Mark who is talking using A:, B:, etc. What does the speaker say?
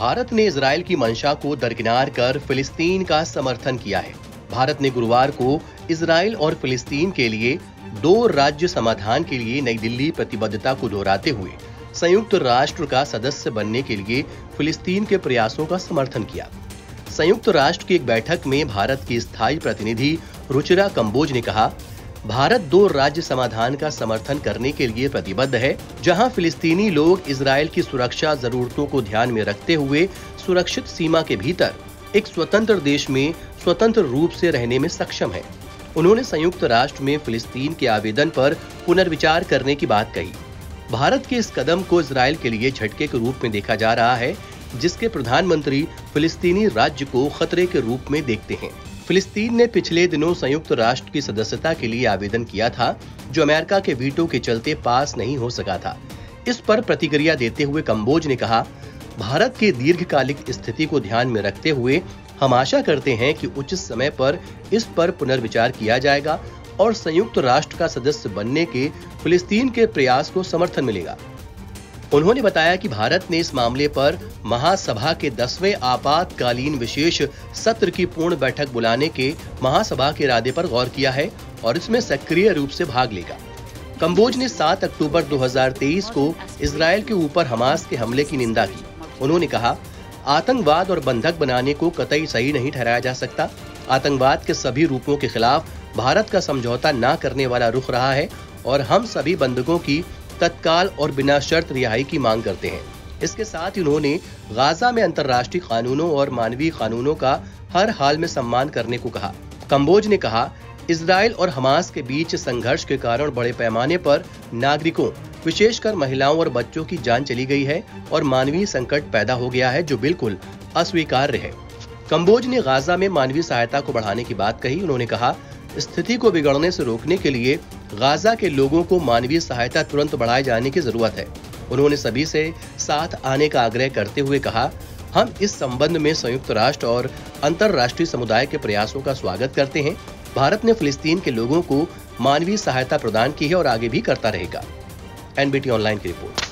A: भारत ने इजरायल की मंशा को दरकिनार कर फिलिस्तीन का समर्थन किया है। भारत ने गुरुवार को इजरायल और फिलिस्तीन के लिए 2 राज्य समाधान के लिए नई दिल्ली प्रतिबद्धता को दोहराते हुए संयुक्त राष्ट्र का सदस्य बनने के लिए फिलिस्तीन के प्रयासों का समर्थन किया। संयुक्त राष्ट्र की एक बैठक में भारत की स्थायी प्रतिनिधि रुचिरा कंबोज ने कहा, भारत 2 राज्य समाधान का समर्थन करने के लिए प्रतिबद्ध है, जहां फिलिस्तीनी लोग इजरायल की सुरक्षा जरूरतों को ध्यान में रखते हुए सुरक्षित सीमा के भीतर एक स्वतंत्र देश में स्वतंत्र रूप से रहने में सक्षम है। उन्होंने संयुक्त राष्ट्र में फिलिस्तीन के आवेदन पर पुनर्विचार करने की बात कही। भारत के इस कदम को इजरायल के लिए झटके के रूप में देखा जा रहा है, जिसके प्रधानमंत्री फिलिस्तीनी राज्य को खतरे के रूप में देखते हैं। फिलिस्तीन ने पिछले दिनों संयुक्त राष्ट्र की सदस्यता के लिए आवेदन किया था, जो अमेरिका के वीटो के चलते पास नहीं हो सका था। इस पर प्रतिक्रिया देते हुए कंबोज ने कहा, भारत की दीर्घकालिक स्थिति को ध्यान में रखते हुए हम आशा करते हैं कि उचित समय पर इस पर पुनर्विचार किया जाएगा और संयुक्त राष्ट्र का सदस्य बनने के फिलिस्तीन के प्रयास को समर्थन मिलेगा। उन्होंने बताया कि भारत ने इस मामले पर महासभा के 10वें आपातकालीन विशेष सत्र की पूर्ण बैठक बुलाने के महासभा के इरादे पर गौर किया है और इसमें सक्रिय रूप से भाग लेगा। कंबोज ने 7 अक्टूबर 2023 को इजरायल के ऊपर हमास के हमले की निंदा की। उन्होंने कहा, आतंकवाद और बंधक बनाने को कतई सही नहीं ठहराया जा सकता। आतंकवाद के सभी रूपों के खिलाफ भारत का समझौता न करने वाला रुख रहा है और हम सभी बंधकों की तत्काल और बिना शर्त रिहाई की मांग करते हैं। इसके साथ ही उन्होंने गाजा में अंतर्राष्ट्रीय कानूनों और मानवीय कानूनों का हर हाल में सम्मान करने को कहा। कंबोज ने कहा, इजरायल और हमास के बीच संघर्ष के कारण बड़े पैमाने पर नागरिकों, विशेषकर महिलाओं और बच्चों की जान चली गई है और मानवीय संकट पैदा हो गया है, जो बिल्कुल अस्वीकार्य है। कंबोज ने गाजा में मानवीय सहायता को बढ़ाने की बात कही। उन्होंने कहा, स्थिति को बिगड़ने से रोकने के लिए गाजा के लोगों को मानवीय सहायता तुरंत बढ़ाए जाने की जरूरत है। उन्होंने सभी से साथ आने का आग्रह करते हुए कहा, हम इस संबंध में संयुक्त राष्ट्र और अंतर्राष्ट्रीय समुदाय के प्रयासों का स्वागत करते हैं। भारत ने फिलिस्तीन के लोगों को मानवीय सहायता प्रदान की है और आगे भी करता रहेगा। एनबीटी ऑनलाइन की रिपोर्ट।